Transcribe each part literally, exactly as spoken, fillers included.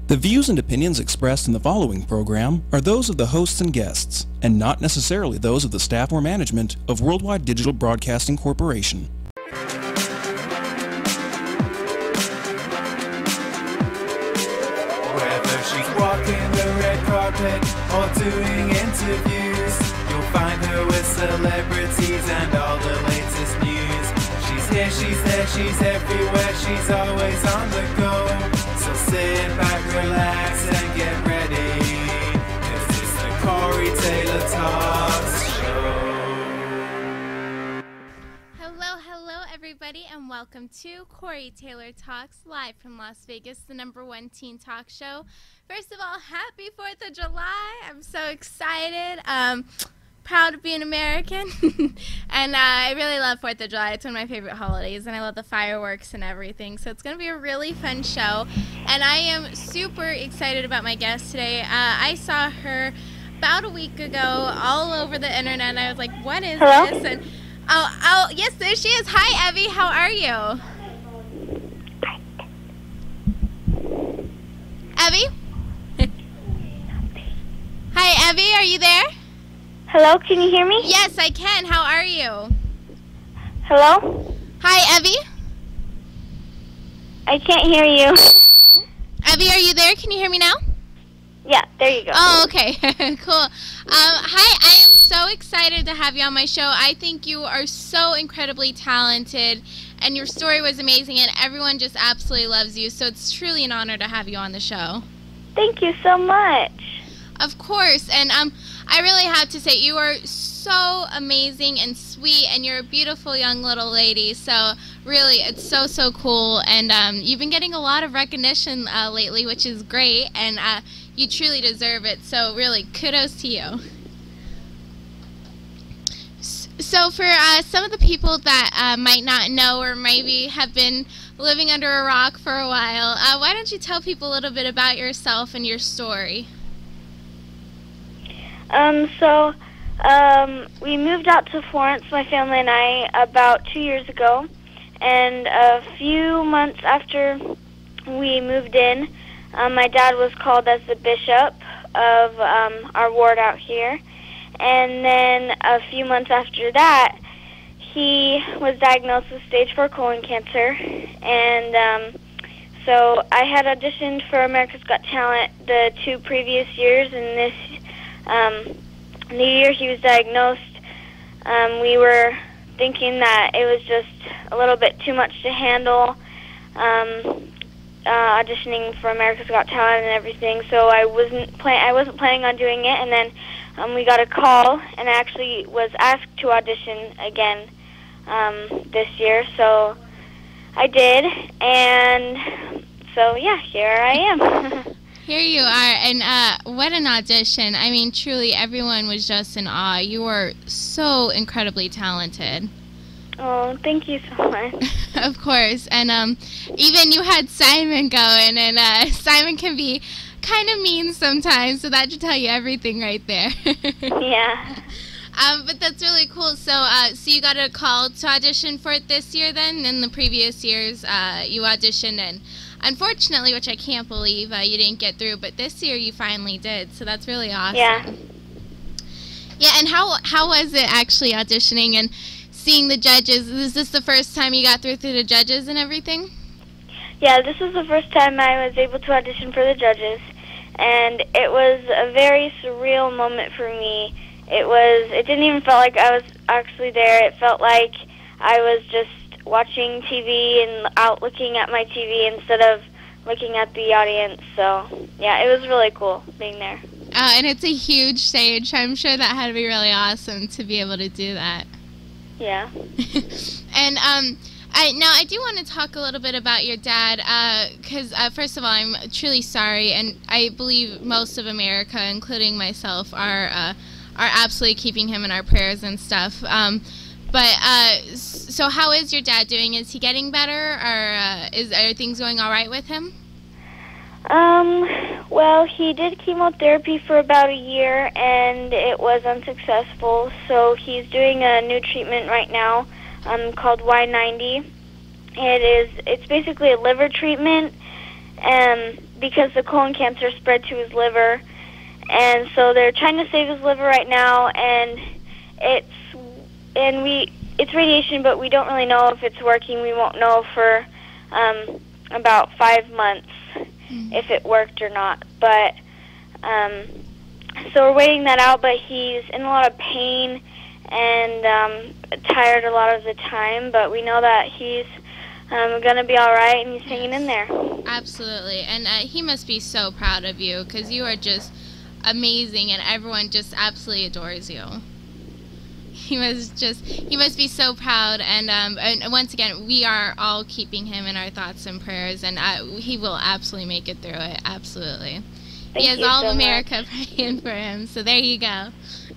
The views and opinions expressed in the following program are those of the hosts and guests, and not necessarily those of the staff or management of Worldwide Digital Broadcasting Corporation. Whether she's walking the red carpet or doing interviews, you'll find her with celebrities and all the latest news. She's here, she's there, she's everywhere, she's always on the go. So sit back, relax, and get ready. This is the Corey Taylor Talks Show. Hello, hello, everybody, and welcome to Corey Taylor Talks, live from Las Vegas, the number one teen talk show. First of all, happy fourth of July. I'm so excited. Um, proud to be an American. And uh, I really love fourth of July. It's one of my favorite holidays, and I love the fireworks and everything. So it's going to be a really fun show. And I am super excited about my guest today. Uh, I saw her about a week ago all over the internet, and I was like, what is Hello? this? And oh, oh, yes, there she is. Hi, Evie. How are you? Evie? Hi, Evie. Are you there? Hello, can you hear me? Yes, I can. How are you? Hello? Hi, Evie. I can't hear you. Evie, are you there? Can you hear me now? Yeah, there you go. Oh, okay. Cool. Um, hi, I am so excited to have you on my show. I think you are so incredibly talented, and your story was amazing, and everyone just absolutely loves you, so it's truly an honor to have you on the show. Thank you so much. Of course, and um, I really have to say, you are so amazing and sweet, and you're a beautiful young little lady, so really, it's so, so cool, and um, you've been getting a lot of recognition uh, lately, which is great, and uh, you truly deserve it, so really, kudos to you. So for uh, some of the people that uh, might not know or maybe have been living under a rock for a while, uh, why don't you tell people a little bit about yourself and your story? Um, so, um, we moved out to Florence, my family and I, about two years ago, and a few months after we moved in, um, my dad was called as the bishop of um, our ward out here, and then a few months after that, he was diagnosed with stage four colon cancer, and um, so I had auditioned for America's Got Talent the two previous years, and this Um, the year he was diagnosed, um, we were thinking that it was just a little bit too much to handle, um, uh, auditioning for America's Got Talent and everything. So I wasn't plan I wasn't planning on doing it. And then um, we got a call, and I actually was asked to audition again um, this year. So I did, and so yeah, here I am. Here you are, and uh, what an audition. I mean, truly, everyone was just in awe. You were so incredibly talented. Oh, thank you so much. Of course, and um, even you had Simon going, and uh, Simon can be kind of mean sometimes, so that should tell you everything right there. Yeah. Um, but that's really cool. So, uh, so you got a call to audition for it this year then? In the previous years, uh, you auditioned, and unfortunately, which I can't believe, uh, you didn't get through, but this year you finally did, so that's really awesome. Yeah. Yeah, and how how was it actually auditioning and seeing the judges? Is this the first time you got through through the judges and everything? Yeah, this was the first time I was able to audition for the judges, and it was a very surreal moment for me. It was, it didn't even feel like I was actually there. It felt like I was just watching T V and out looking at my T V instead of looking at the audience. So, yeah, it was really cool being there. Uh, and it's a huge stage. I'm sure that had to be really awesome to be able to do that. Yeah. And um, I, now I do want to talk a little bit about your dad, because uh, uh, first of all, I'm truly sorry, and I believe most of America, including myself, are uh, are absolutely keeping him in our prayers and stuff. Um, But, uh, so how is your dad doing? Is he getting better, or uh, is are things going all right with him? Um, well, he did chemotherapy for about a year, and it was unsuccessful, so he's doing a new treatment right now um, called Y ninety. It is, it's basically a liver treatment, um, because the colon cancer spread to his liver, and so they're trying to save his liver right now, and it's and we it's radiation, but we don't really know if it's working. We won't know for um, about five months mm-hmm. if it worked or not. But um, so we're waiting that out. But he's in a lot of pain and um, tired a lot of the time. But we know that he's um, going to be all right, and he's hanging in there. Absolutely, and uh, he must be so proud of you because you are just amazing, and everyone just absolutely adores you. He must just, he must be so proud, and, um, and once again, we are all keeping him in our thoughts and prayers, and uh, he will absolutely make it through it, absolutely. Thank he has you all so of America much. praying for him, so there you go.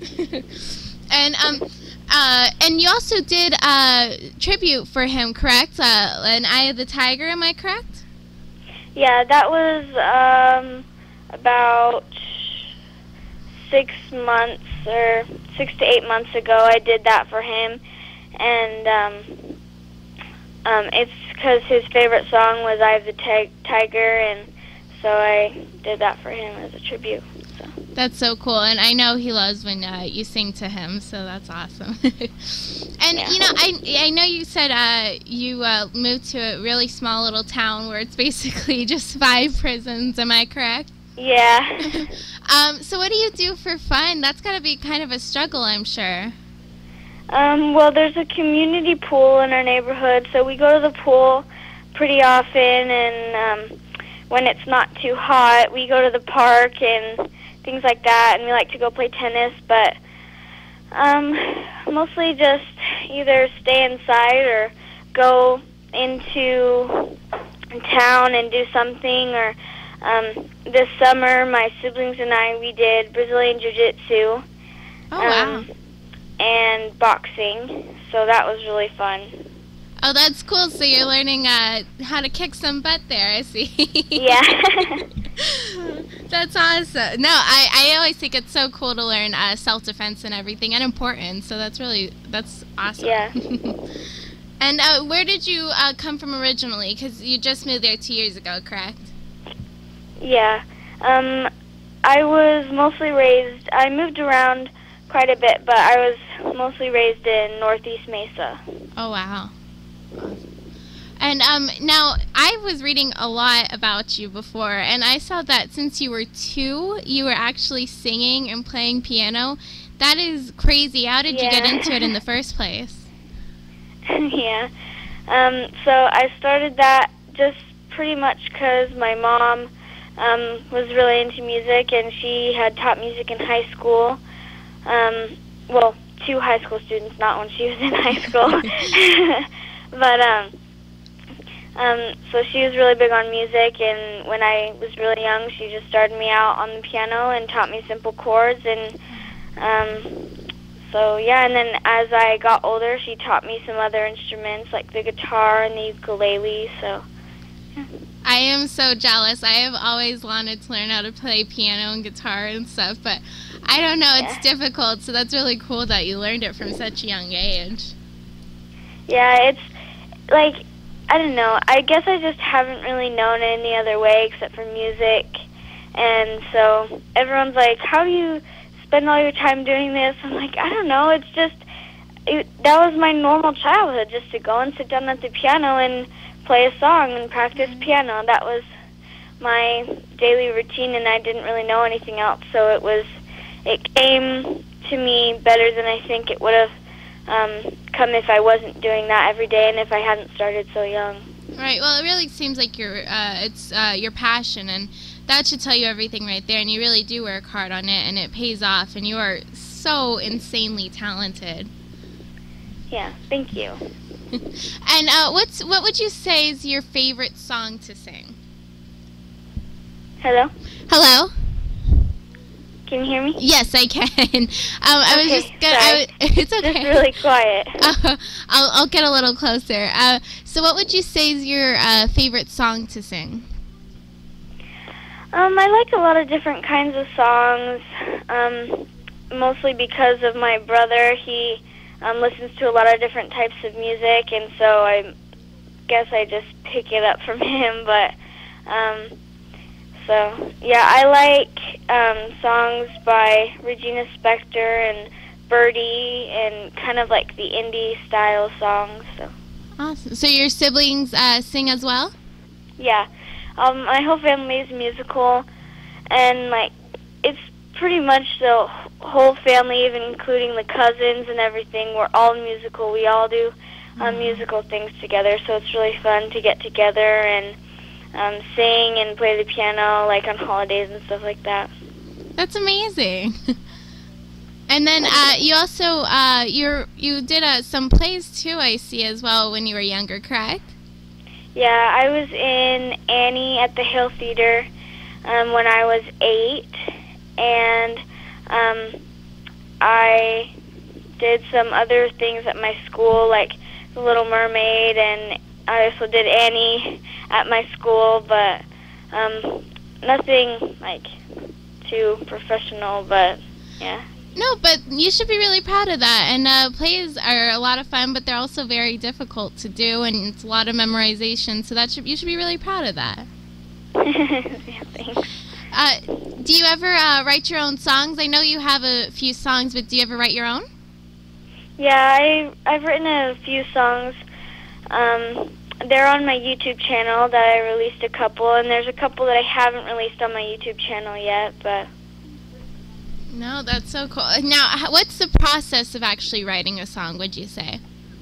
and um, uh, and you also did a tribute for him, correct? Uh, an Eye of the Tiger, am I correct? Yeah, that was um, about six months or six to eight months ago. I did that for him, and um, um, it's because his favorite song was "Eye of the Tig- Tiger," and so I did that for him as a tribute. So. That's so cool, and I know he loves when uh, you sing to him, so that's awesome. and yeah. you know, I I know you said uh, you uh, moved to a really small little town where it's basically just five prisons. Am I correct? Yeah. um, so what do you do for fun? That's got to be kind of a struggle, I'm sure. Um, well, there's a community pool in our neighborhood, so we go to the pool pretty often, and um, when it's not too hot, we go to the park and things like that, and we like to go play tennis, but um, mostly just either stay inside or go into town and do something, or Um, this summer, my siblings and I, we did Brazilian Jiu-Jitsu oh, wow. um, and boxing, so that was really fun. Oh, that's cool. So you're learning uh, how to kick some butt there, I see. Yeah. That's awesome. No, I, I always think it's so cool to learn uh, self-defense and everything, and important, so that's really, that's awesome. Yeah. And uh, where did you uh, come from originally? Because you just moved there two years ago, correct? Yeah. Um, I was mostly raised, I moved around quite a bit, but I was mostly raised in Northeast Mesa. Oh, wow. And um, now, I was reading a lot about you before, and I saw that since you were two, you were actually singing and playing piano. That is crazy. How did yeah. you get into it in the first place? yeah. Um, so I started that just pretty much because my mom Um, was really into music, and she had taught music in high school. Um, well, two high school students, not when she was in high school. but um, um, so she was really big on music, and when I was really young, she just started me out on the piano and taught me simple chords. And um, so yeah, and then as I got older, she taught me some other instruments like the guitar and the ukulele. So. Yeah. I am so jealous. I have always wanted to learn how to play piano and guitar and stuff, but I don't know, it's yeah. difficult, so that's really cool that you learned it from such a young age. Yeah, it's like, I don't know, I guess I just haven't really known any other way except for music, and so everyone's like, how do you spend all your time doing this? I'm like, I don't know, it's just, it, that was my normal childhood, just to go and sit down at the piano and play a song and practice piano. That was my daily routine, and I didn't really know anything else, so it was it came to me better than I think it would have um, come if I wasn't doing that every day and if I hadn't started so young. Right. Well, it really seems like your uh, it's uh, your passion, and that should tell you everything right there, and you really do work hard on it, and it pays off, and you are so insanely talented. Yeah, thank you. And uh, what's what would you say is your favorite song to sing? Hello? Hello? Can you hear me? Yes, I can. um, I okay, was just gonna. sorry. I, it's okay. Just really quiet. Uh, I'll I'll get a little closer. Uh, so, what would you say is your uh, favorite song to sing? Um, I like a lot of different kinds of songs. Um, mostly because of my brother. He um, listens to a lot of different types of music, and so I guess I just pick it up from him. But um, So, yeah, I like um, songs by Regina Spektor and Birdie and kind of like the indie-style songs. So. Awesome. So your siblings uh, sing as well? Yeah. Um, my whole family is musical, and, like, it's pretty much the whole family, even including the cousins and everything. We're all musical. We all do um, musical things together, so it's really fun to get together and um, sing and play the piano, like, on holidays and stuff like that. That's amazing. And then uh, you also uh, you're you did uh, some plays too, I see, as well when you were younger, correct? Yeah, I was in Annie at the Hill Theater um, when I was eight, and um, I did some other things at my school, like The Little Mermaid, and I also did Annie at my school, but um, nothing like too professional, but yeah. No, but you should be really proud of that. And uh, plays are a lot of fun, but they're also very difficult to do, and it's a lot of memorization. So that should you should be really proud of that. Yeah, thanks. Uh, do you ever uh, write your own songs? I know you have a few songs, but do you ever write your own? Yeah, I I've written a few songs. Um, they're on my YouTube channel that I released a couple, and there's a couple that I haven't released on my YouTube channel yet, but. No, that's so cool. Now, what's the process of actually writing a song, would you say?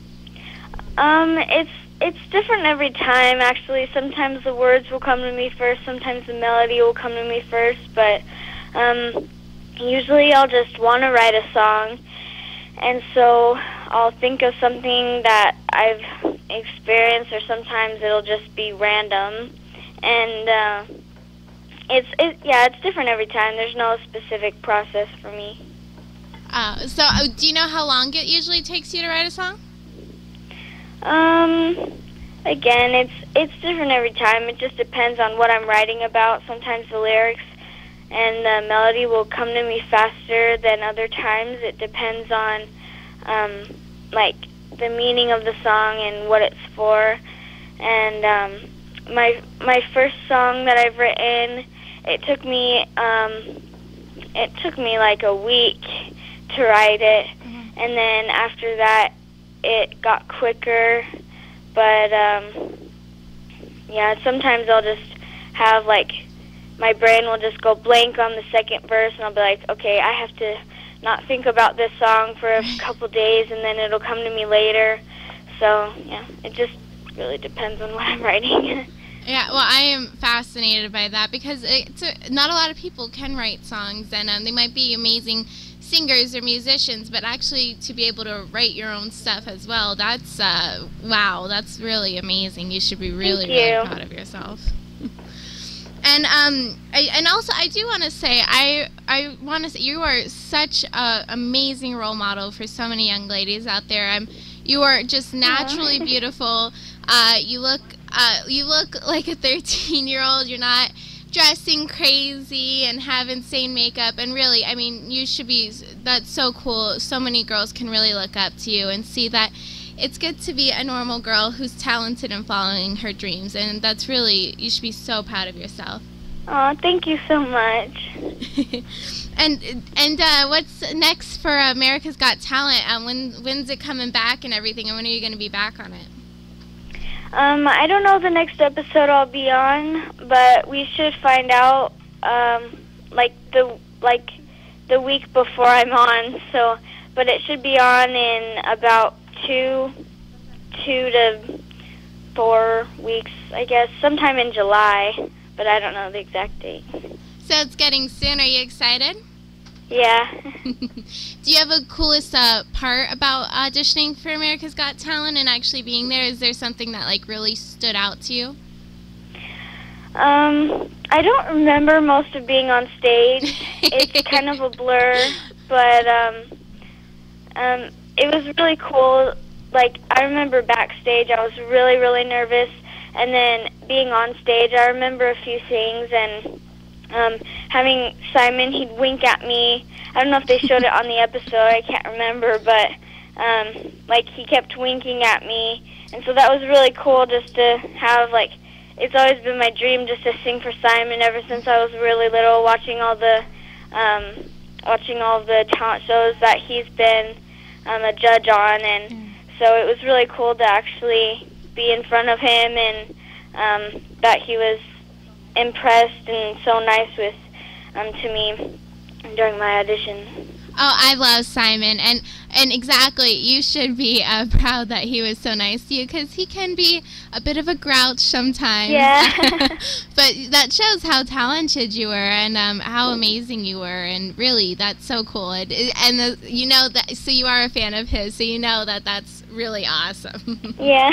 Um, it's it's different every time, actually. Sometimes the words will come to me first, sometimes the melody will come to me first, but um, usually I'll just want to write a song, and so I'll think of something that I've experienced, or sometimes it'll just be random, and uh, It's it yeah, it's different every time. There's no specific process for me. Uh, so, uh, do you know how long it usually takes you to write a song? Um, again, it's it's different every time. It just depends on what I'm writing about. Sometimes the lyrics and the melody will come to me faster than other times. It depends on um, like the meaning of the song and what it's for. And um, my my first song that I've written. It took me, um, it took me like a week to write it, mm-hmm. and then after that, it got quicker, but, um, yeah, sometimes I'll just have, like, my brain will just go blank on the second verse, and I'll be like, okay, I have to not think about this song for a couple days, and then it'll come to me later, so, yeah, it just really depends on what I'm writing. Yeah, well, I am fascinated by that because it's a, not a lot of people can write songs, and um, they might be amazing singers or musicians, but actually to be able to write your own stuff as well, that's, uh, wow, that's really amazing. You should be really, really proud of yourself. And um, I, and also, I do want to say, I I want to say, you are such an amazing role model for so many young ladies out there. Um, you are just naturally beautiful. Uh, you look uh, you look like a thirteen-year-old. You're not dressing crazy and have insane makeup. And really, I mean, you should be. That's so cool. So many girls can really look up to you and see that. It's good to be a normal girl who's talented and following her dreams, and that's really, you should be so proud of yourself. Oh, thank you so much. and and uh, what's next for America's Got Talent? Um, when when's it coming back and everything, and when are you going to be back on it? Um, I don't know the next episode I'll be on, but we should find out um, like the like the week before I'm on. So, but it should be on in about. Two, two to four weeks, I guess, sometime in July, but I don't know the exact date. So it's getting soon. Are you excited? Yeah. Do you have a coolest uh, part about auditioning for America's Got Talent and actually being there? Is there something that like really stood out to you? Um, I don't remember most of being on stage. It's kind of a blur, but um, um. It was really cool. Like, I remember backstage, I was really, really nervous. And then being on stage, I remember a few things. And um, having Simon, he'd wink at me. I don't know if they showed it on the episode. I can't remember. But, um, like, he kept winking at me. And so that was really cool just to have, like, it's always been my dream just to sing for Simon ever since I was really little, watching all the um, watching all the talent shows that he's been um, a judge on, and mm. so it was really cool to actually be in front of him, and um, that he was impressed and so nice with um, to me during my audition. Oh, I love Simon, and and exactly, you should be uh, proud that he was so nice to you, because he can be a bit of a grouch sometimes. Yeah. But that shows how talented you were, and um, how amazing you were, and really, that's so cool. It, it, and the, you know that, so you are a fan of his, so you know that that's really awesome. Yeah.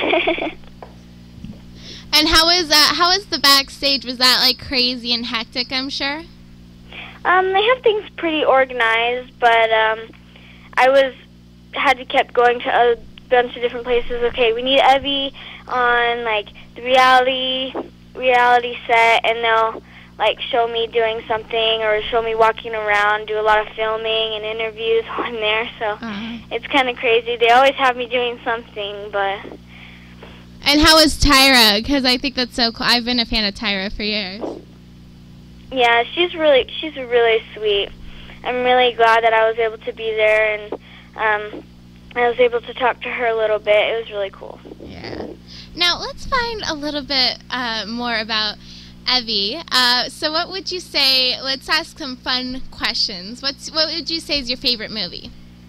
And how was uh, how was the backstage? Was that like crazy and hectic? I'm sure. Um, they have things pretty organized, but um, I was had to kept going to a bunch of different places. Okay, we need Evie on like the reality reality set, and they'll like show me doing something or show me walking around, do a lot of filming and interviews while I'm there. So uh-huh. It's kind of crazy. They always have me doing something, but. And how was Tyra? Because I think that's so cool. I've been a fan of Tyra for years. Yeah, she's really she's really sweet. I'm really glad that I was able to be there, and um, I was able to talk to her a little bit. It was really cool. Yeah. Now let's find a little bit uh, more about Evie. Uh, so, what would you say? Let's ask some fun questions. What's what would you say is your favorite movie?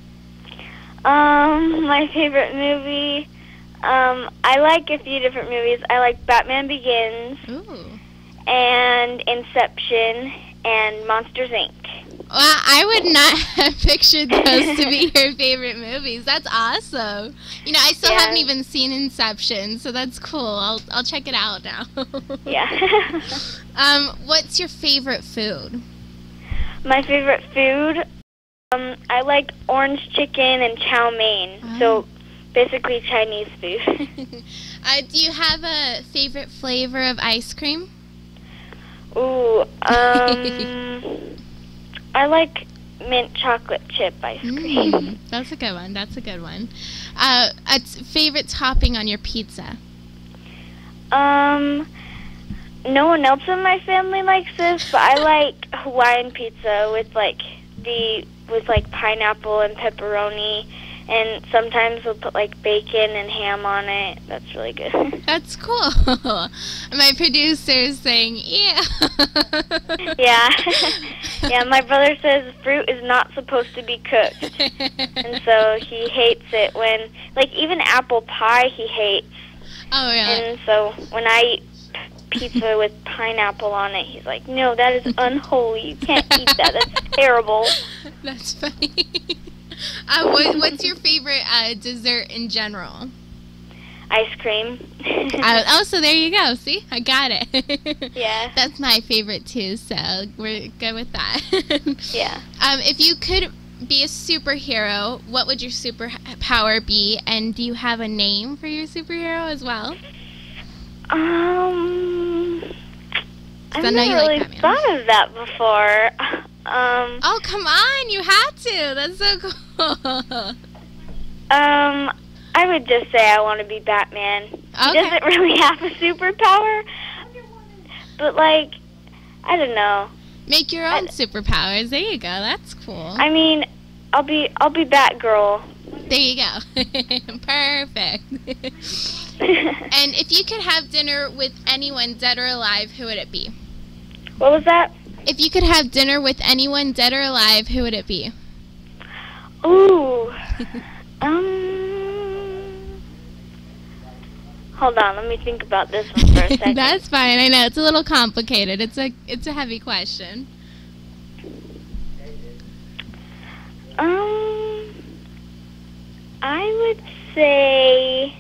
Um, my favorite movie. Um, I like a few different movies. I like Batman Begins. Ooh. And Inception, and Monsters, Incorporated. Well, I would not have pictured those to be your favorite movies. That's awesome. You know, I still yeah. haven't even seen Inception, so that's cool. I'll I'll check it out now. Yeah. um, what's your favorite food? My favorite food, um, I like orange chicken and chow mein. Oh. So basically Chinese food. uh, do you have a favorite flavor of ice cream? Ooh, um, I like mint chocolate chip ice cream. Mm, that's a good one. That's a good one. Uh, a t- favorite topping on your pizza? Um, no one else in my family likes this, but I like Hawaiian pizza with like the with like pineapple and pepperoni. And sometimes we'll put, like, bacon and ham on it. That's really good. That's cool. My producer is saying, yeah. Yeah. Yeah, my brother says fruit is not supposed to be cooked. And so he hates it when, like, even apple pie he hates. Oh, yeah. And so when I eat pizza with pineapple on it, he's like, no, that is unholy. You can't eat that. That's terrible. That's funny. Uh, what, what's your favorite uh, dessert in general? Ice cream. uh, oh, so there you go. See? I got it. Yeah. That's my favorite, too, so we're good with that. Yeah. Um, if you could be a superhero, what would your superpower be? And do you have a name for your superhero as well? Um, I've never never really like thought of that before. Um, oh, come on, you had to. That's so cool. Um, I would just say I want to be Batman. Okay. He doesn't really have a superpower, but, like, I don't know. Make your own I, superpowers. There you go. That's cool. I mean, I'll be I'll be Batgirl. There you go. Perfect. And if you could have dinner with anyone, dead or alive, who would it be? What was that? If you could have dinner with anyone, dead or alive, who would it be? Ooh. um. Hold on, let me think about this one for a second. That's fine. I know it's a little complicated. It's a it's a heavy question. Um. I would say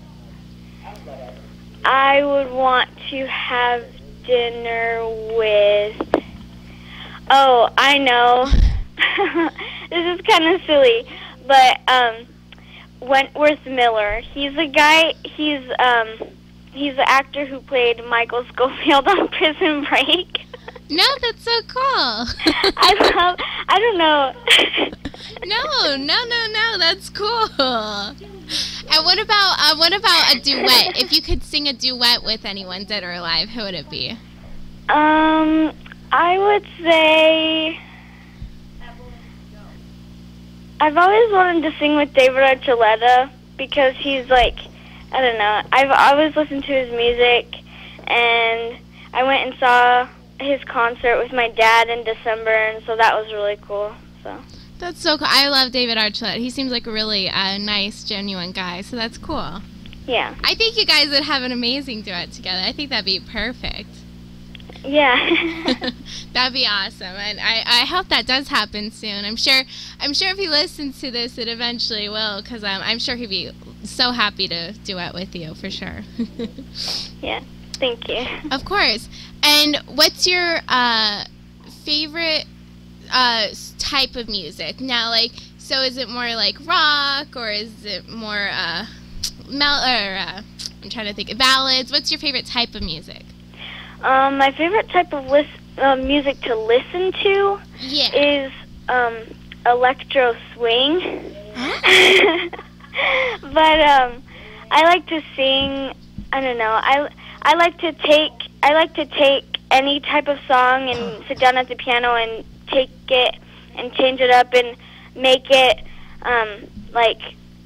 I would want to have dinner with. Oh, I know. This is kind of silly, but um, Wentworth Miller. He's a guy. He's um, he's the actor who played Michael Scofield on Prison Break. No, that's so cool. I love. I don't know. No, no, no, no. That's cool. And what about uh, what about a duet? If you could sing a duet with anyone, dead or alive, who would it be? Um, I would say I've always wanted to sing with David Archuleta because he's like, I don't know, I've always listened to his music, and I went and saw his concert with my dad in December, and so that was really cool. So that's so cool. I love David Archuleta. He seems like a really uh, nice, genuine guy, so that's cool. Yeah. I think you guys would have an amazing duet together. I think that'd be perfect. Yeah. That'd be awesome, and I, I hope that does happen soon. I'm sure I'm sure if he listens to this, it eventually will, because um, I'm sure he'd be so happy to duet with you, for sure. Yeah, thank you. Of course. And what's your uh, favorite uh, type of music? Now, like, so is it more like rock, or is it more uh, mel or uh, I'm trying to think, ballads? What's your favorite type of music? Um, my favorite type of lis uh, music to listen to Yeah. is um, electro swing. Huh? But um, I like to sing. I don't know. I I like to take I like to take any type of song and sit down at the piano and take it and change it up and make it um, like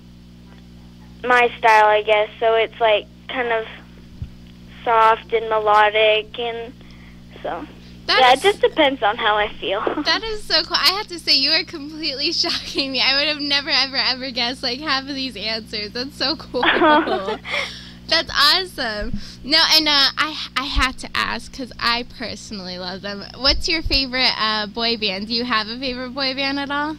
my style, I guess. So it's like kind of soft and melodic, and so That yeah, is- it just depends on how I feel. That is so cool. I have to say, you are completely shocking me. I would have never, ever, ever guessed, like, half of these answers. That's so cool. That's awesome. No, and uh, I I have to ask, because I personally love them. What's your favorite uh, boy band? Do you have a favorite boy band at all?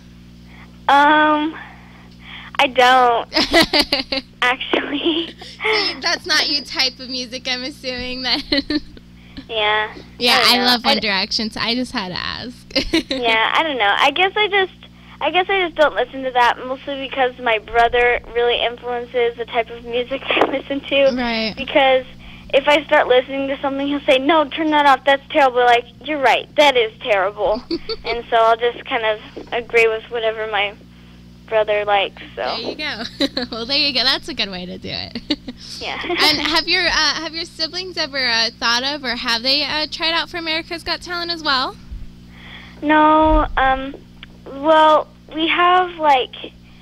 Um, I don't actually. So that's not your type of music, I'm assuming, then. Yeah. Yeah, I I, don't know. love I One d- Direction, so I just had to ask. Yeah, I don't know. I guess I just, I guess I just don't listen to that, mostly because my brother really influences the type of music I listen to. Right. Because if I start listening to something, he'll say, "No, turn that off. That's terrible." Like, you're right. That is terrible. And so I'll just kind of agree with whatever my brother likes. So. There you go. Well, there you go. That's a good way to do it. Yeah. And have your uh, have your siblings ever uh, thought of, or have they uh, tried out for America's Got Talent as well? No, um, well, we have, like,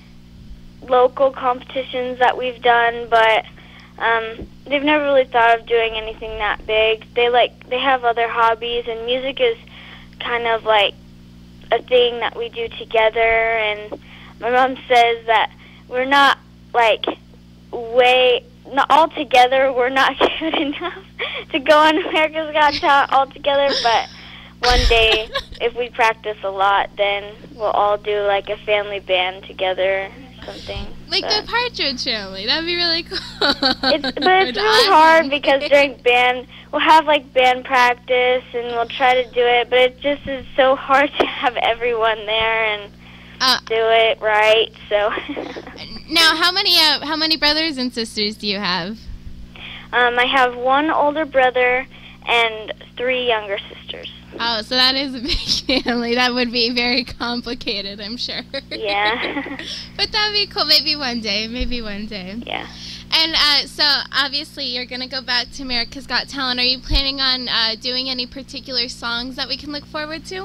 local competitions that we've done, but um, they've never really thought of doing anything that big. They, like, they have other hobbies, and music is kind of, like, a thing that we do together, and my mom says that we're not, like, way, not all together, we're not good enough to go on America's Got Talent all together, but one day, if we practice a lot, then we'll all do, like, a family band together, something. Like but the Partridge Family. That'd be really cool. it's, but it's really hard because during band, we'll have, like, band practice, and we'll try to do it, but it just is so hard to have everyone there and Uh, do it right, so. now, how many uh, how many brothers and sisters do you have? um, I have one older brother and three younger sisters. Oh, so that is a big family. That would be very complicated, I'm sure. Yeah. But that'd be cool. Maybe one day. Maybe one day. Yeah. And uh, so, obviously, you're going to go back to America's Got Talent. Are you planning on uh, doing any particular songs that we can look forward to?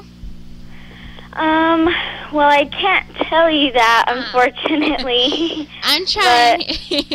Um, well, I can't tell you that, Ah. unfortunately. I'm trying.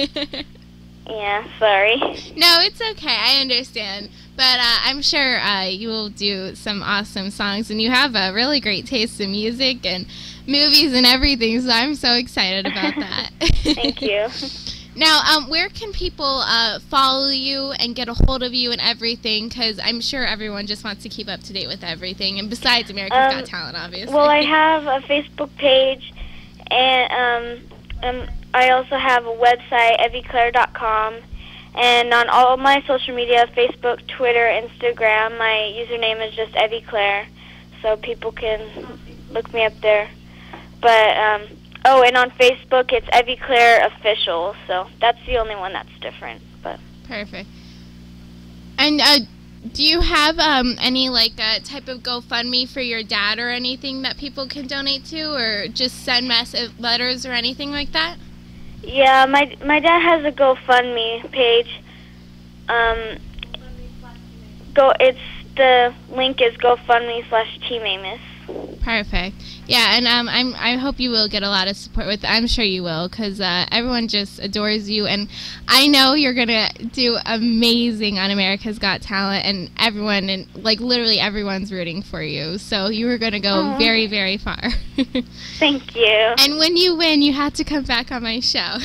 Yeah, sorry. No, it's okay. I understand. But uh, I'm sure uh, you will do some awesome songs, and you have a really great taste in music and movies and everything, so I'm so excited about that. Thank you. Now, um, where can people uh, follow you and get a hold of you and everything? Because I'm sure everyone just wants to keep up to date with everything, and besides America's Um, Got Talent, obviously. Well, I have a Facebook page, and um, um, I also have a website, evie claire dot com, and on all of my social media, Facebook, Twitter, Instagram, my username is just Evie Claire, so people can look me up there. But, um, oh, and on Facebook, it's Evie Claire Official, so that's the only one that's different. But Perfect. And uh, do you have um, any like uh, type of GoFundMe for your dad or anything that people can donate to, or just send mess letters or anything like that? Yeah, my my dad has a GoFundMe page. Um, go. It's the link is GoFundMe slash Team Amos. Perfect. Yeah, and um, I'm, I hope you will get a lot of support with. I'm sure you will, because uh, everyone just adores you, and I know you're gonna do amazing on America's Got Talent, and everyone, and like literally everyone's rooting for you. So you are gonna go Aww. very, very far. Thank you. And when you win, you have to come back on my show.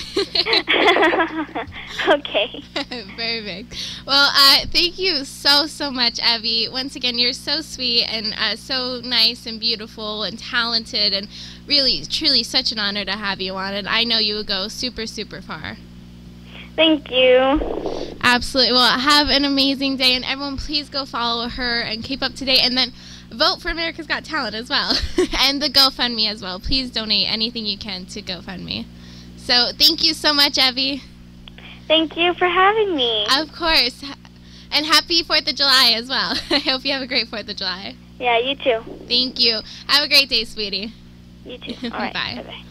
Okay. Perfect. Well, uh, thank you so, so much, Evie. Once again, you're so sweet and uh, so nice and beautiful and talented, and really, truly such an honor to have you on, and I know you will go super, super far. Thank you. Absolutely. Well, have an amazing day, and everyone please go follow her and keep up to date, and then vote for America's Got Talent as well, and the GoFundMe as well. Please donate anything you can to GoFundMe. So thank you so much, Evie. Thank you for having me. Of course. And happy fourth of July as well. I hope you have a great fourth of July. Yeah, you too. Thank you. Have a great day, sweetie. You too. All right. Bye. Bye-bye.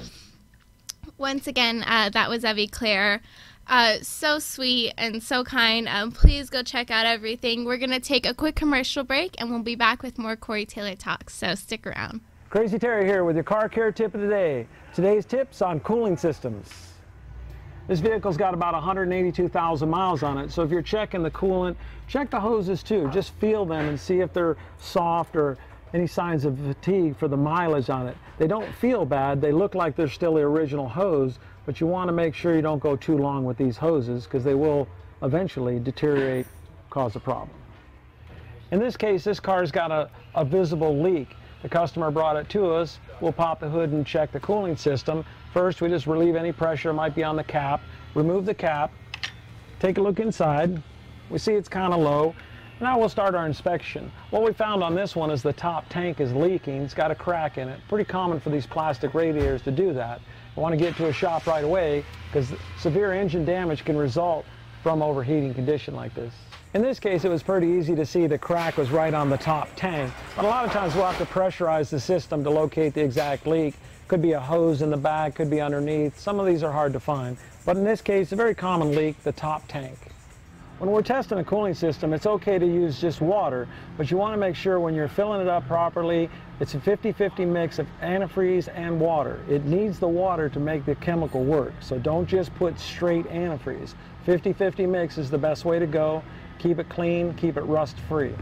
Once again, uh, that was Evie Claire. Uh, so sweet and so kind. Um, please go check out everything. We're going to take a quick commercial break, and we'll be back with more Corey Taylor Talks, so stick around. Crazy Terry here with your car care tip of the day. Today's tips on cooling systems. This vehicle's got about one hundred eighty-two thousand miles on it, so if you're checking the coolant, check the hoses too. Just feel them and see if they're soft or any signs of fatigue for the mileage on it. They don't feel bad. They look like they're still the original hose, but you want to make sure you don't go too long with these hoses because they will eventually deteriorate, cause a problem. In this case, this car's got a, a visible leak. The customer brought it to us. We'll pop the hood and check the cooling system. First, we just relieve any pressure that might be on the cap, remove the cap, take a look inside. We see it's kind of low. Now we'll start our inspection. What we found on this one is the top tank is leaking. It's got a crack in it. Pretty common for these plastic radiators to do that. I want to get to a shop right away because severe engine damage can result from overheating condition like this. In this case, it was pretty easy to see the crack was right on the top tank, but a lot of times we'll have to pressurize the system to locate the exact leak. Could be a hose in the back, could be underneath. Some of these are hard to find, but in this case, a very common leak, the top tank. When we're testing a cooling system, it's okay to use just water, but you want to make sure when you're filling it up properly, it's a fifty fifty mix of antifreeze and water. It needs the water to make the chemical work, so don't just put straight antifreeze. fifty fifty mix is the best way to go. Keep it clean, keep it rust-free.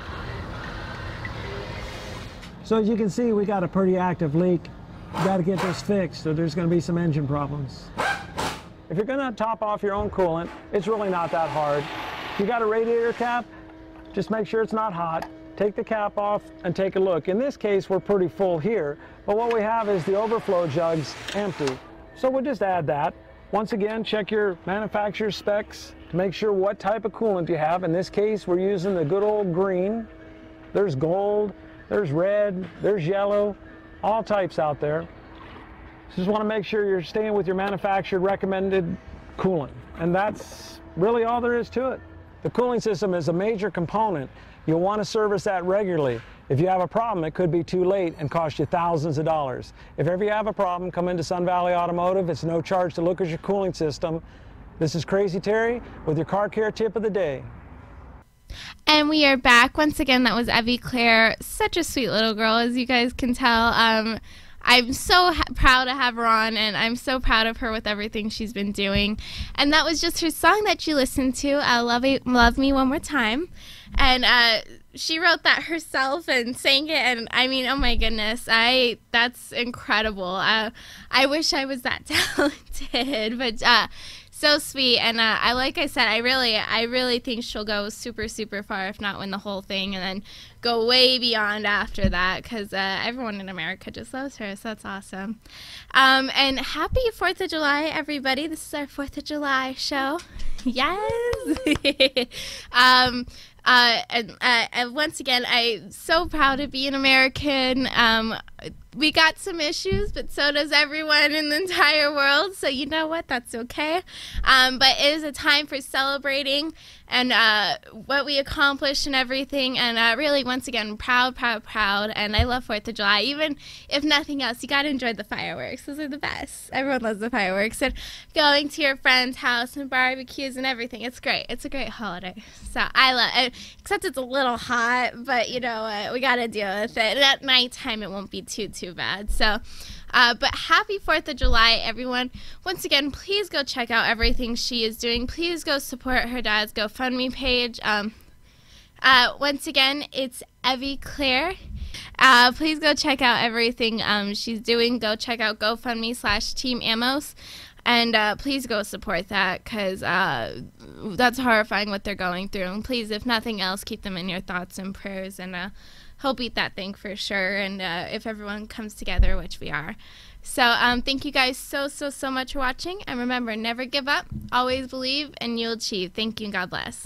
So as you can see, we got a pretty active leak. You got to get this fixed, so there's going to be some engine problems. If you're going to top off your own coolant, it's really not that hard. If you got a radiator cap, just make sure it's not hot. Take the cap off and take a look. In this case, we're pretty full here, but what we have is the overflow jugs empty. So we'll just add that. Once again, check your manufacturer's specs to make sure what type of coolant you have. In this case, we're using the good old green. There's gold, there's red, there's yellow, all types out there. Just want to make sure you're staying with your manufacturer recommended coolant. And that's really all there is to it. The cooling system is a major component. You'll want to service that regularly. If you have a problem, it could be too late and cost you thousands of dollars. If ever you have a problem, come into Sun Valley Automotive. It's no charge to look at your cooling system. This is Crazy Terry with your car care tip of the day. And we are back. Once again, that was Evie Claire. Such a sweet little girl, as you guys can tell. Um, I'm so ha proud to have her on, and I'm so proud of her with everything she's been doing. And that was just her song that you listened to, uh, Love, it, Love Me One More Time. And uh, she wrote that herself and sang it, and I mean, oh my goodness, I that's incredible. Uh, I wish I was that talented, but uh, so sweet. And uh, I, like I said, I really, I really think she'll go super, super far, if not win the whole thing, and then go way beyond after that, because uh, everyone in America just loves her, so that's awesome. Um, and happy fourth of July, everybody. This is our fourth of July show. Yes. um, uh, and, uh, and once again, I'm so proud to be an American. Um, we got some issues, but so does everyone in the entire world, so you know what? That's okay. Um, but it is a time for celebrating, and uh, what we accomplished and everything. And uh, really, once again, proud, proud, proud. And I love fourth of July. Even if nothing else, you got to enjoy the fireworks. Those are the best. Everyone loves the fireworks. And going to your friend's house and barbecues and everything. It's great. It's a great holiday. So I love it. Except it's a little hot, but, you know, uh, we got to deal with it. And at nighttime, it won't be too, too bad. So, uh, but happy fourth of July, everyone. Once again, please go check out everything she is doing. Please go support her dad's GoFundMe page. Um, uh, once again, it's Evie Claire. Uh, please go check out everything um, she's doing. Go check out GoFundMe slash Team Amos. And uh, please go support that, because uh, that's horrifying what they're going through. And please, if nothing else, keep them in your thoughts and prayers, and uh, he'll beat that thing for sure. And uh, if everyone comes together, which we are. So um, thank you guys so, so, so much for watching. And remember, never give up, always believe, and you'll achieve. Thank you, and God bless.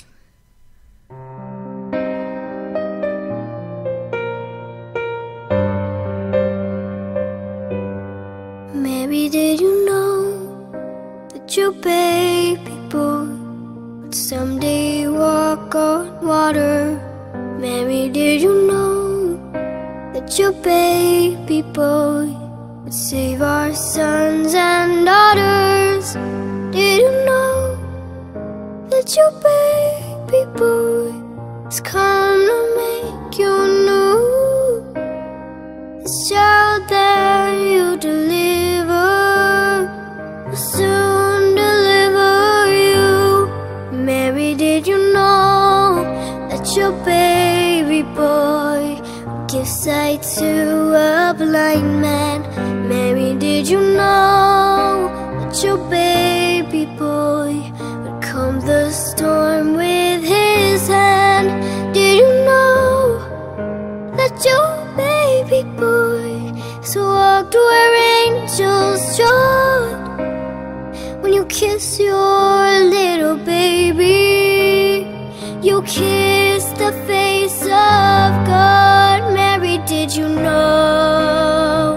Maybe did you know that your baby boy would someday walk on water? Mary, did you know that your baby boy would save our sons and daughters? Did you know that your baby boy has come to make you new? This child that you deliver will soon deliver you. Mary, did you know that your baby boy would give sight to a blind man? Mary, did you know that your baby boy would calm the storm with his hand? Did you know that your baby boy has walked where angels trod? When you kiss your little baby, you kiss the face of God. Mary, did you know?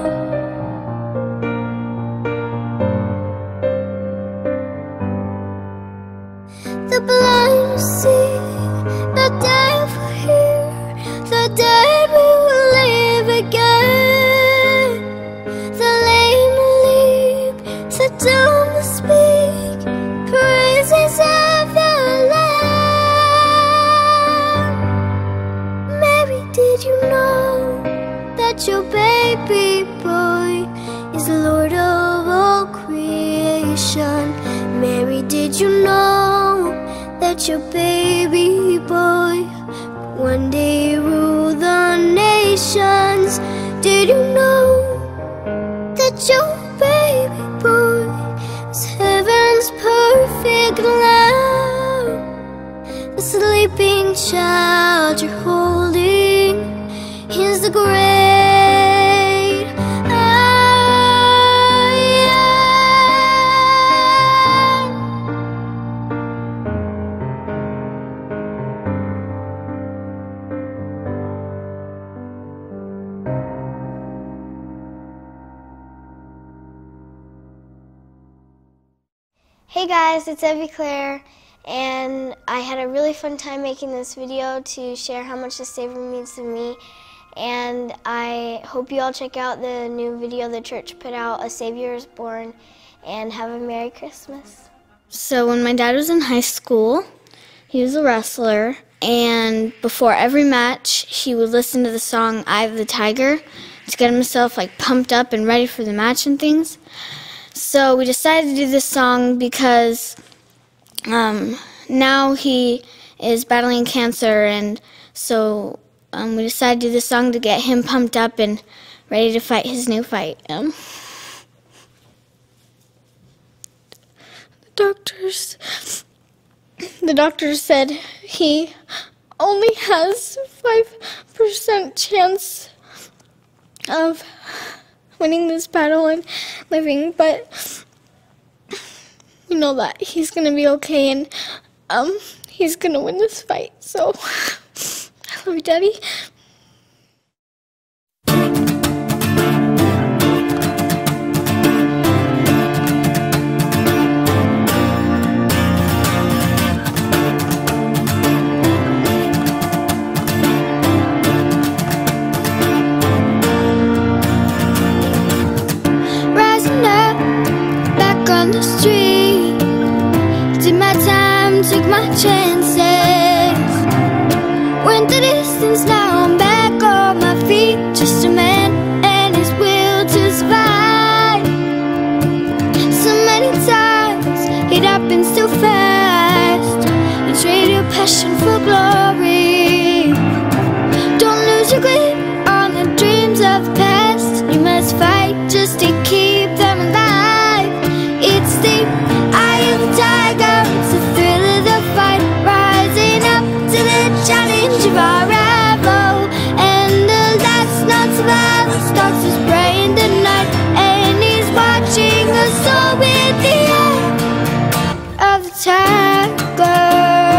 The blind will see, the deaf will hear, the dead will live again. The lame will leap, the dumb will speak, praises of the Lamb. Mary, did you know that your baby boy is Lord of all creation? Mary, did you know that your baby boy would one day rule the nations? Did you know that your baby boy is heaven's perfect lamb? The sleeping child you're holding is the great I am. Hey guys, it's Evie Claire, and I had a really fun time making this video to share how much the Savior means to me. And I hope you all check out the new video the church put out, A Savior is Born, and have a Merry Christmas. So when my dad was in high school, he was a wrestler, and before every match, he would listen to the song Eye of the Tiger to get himself like pumped up and ready for the match and things. So we decided to do this song because um, now he is battling cancer, and so um, we decided to do this song to get him pumped up and ready to fight his new fight. Um, the doctors, the doctors said he only has five percent chance of winning this battle and living, but we know that he's gonna be okay, and um, he's gonna win this fight. So, I love you, Daddy. on the street. Did my time, took my chances. Went the distance, now I'm back on my feet. Just a man and his will to survive. So many times it happens so fast. You trade your passion for glory. Don't lose your grip on the dreams of the past. You must fight just to keep them alive. It's the eye of the tiger, it's the thrill of the fight. Rising up to the challenge of our rival. And the last non-survivor stalks his prey in the night. And he's watching us all with the eye of the tiger.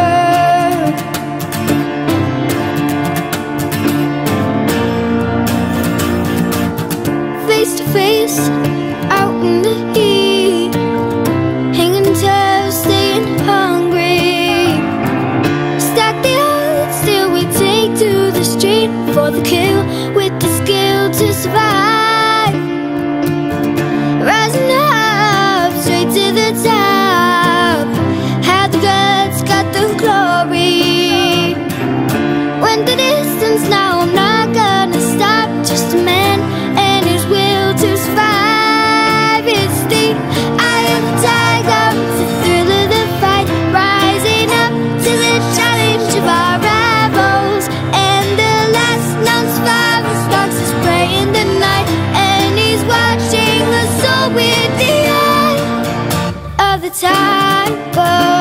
Face to face, out in the heat, hanging tough, staying hungry. Stack the odds till we take to the street for the kill, with the skill to survive. Rising up, straight to the top. Had the guts, got the glory. Went the distance, now I'm not gonna stop. Just a man and his will to survive. It's the eye of the tiger, it's the thrill of the fight. Rising up to the challenge of our rivals. And the last non-survivor stalks his prey in the night. And he's watching us all with the eye of the tiger.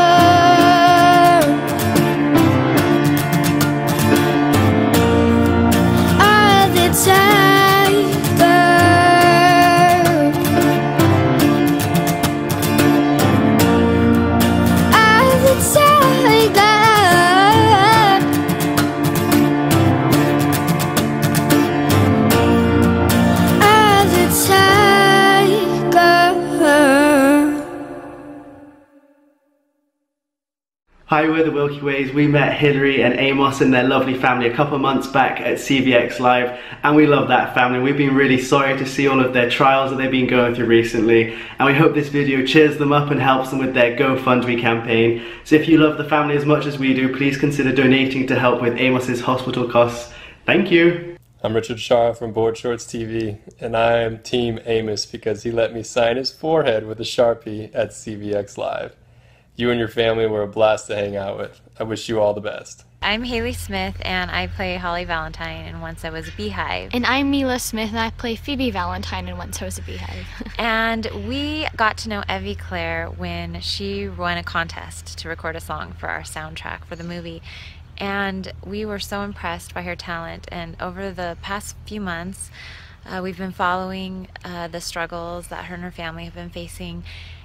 Of the tiger. Of the tiger. Of the tiger. Hi, we're the Wilkie Ways. We met Hillary and Amos and their lovely family a couple of months back at C V X Live, and we love that family. We've been really sorry to see all of their trials that they've been going through recently, and we hope this video cheers them up and helps them with their GoFundMe campaign. So if you love the family as much as we do, please consider donating to help with Amos's hospital costs. Thank you. I'm Richard Shaw from Board Shorts T V, and I am Team Amos because he let me sign his forehead with a Sharpie at C V X Live. You and your family were a blast to hang out with. I wish you all the best. I'm Haley Smith, and I play Holly Valentine in Once I Was a Beehive. And I'm Mila Smith, and I play Phoebe Valentine in Once I Was a Beehive. And we got to know Evie Claire when she won a contest to record a song for our soundtrack for the movie. And we were so impressed by her talent, and over the past few months, uh, we've been following uh, the struggles that her and her family have been facing.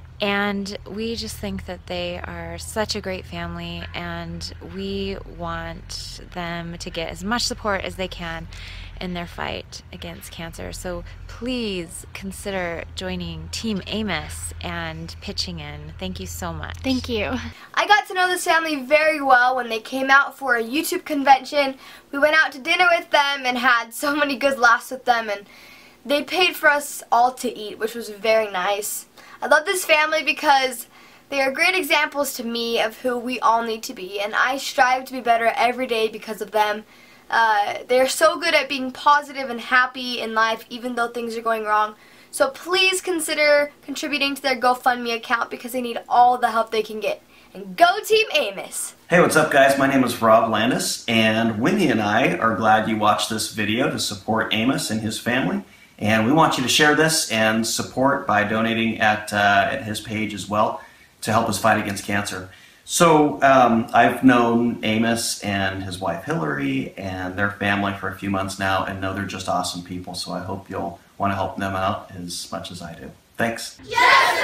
And we just think that they are such a great family, and we want them to get as much support as they can in their fight against cancer. So please consider joining Team Amos and pitching in. Thank you so much. Thank you. I got to know this family very well when they came out for a YouTube convention. We went out to dinner with them and had so many good laughs with them, and they paid for us all to eat, which was very nice. I love this family because they are great examples to me of who we all need to be, and I strive to be better every day because of them. Uh, they are so good at being positive and happy in life even though things are going wrong. So please consider contributing to their GoFundMe account because they need all the help they can get. And go Team Amos! Hey, what's up guys? My name is Rob Landis, and Wendy and I are glad you watched this video to support Amos and his family. And we want you to share this and support by donating at, uh, at his page as well to help us fight against cancer. So um, I've known Amos and his wife Hillary and their family for a few months now, and know they're just awesome people. So I hope you'll want to help them out as much as I do. Thanks. Yes!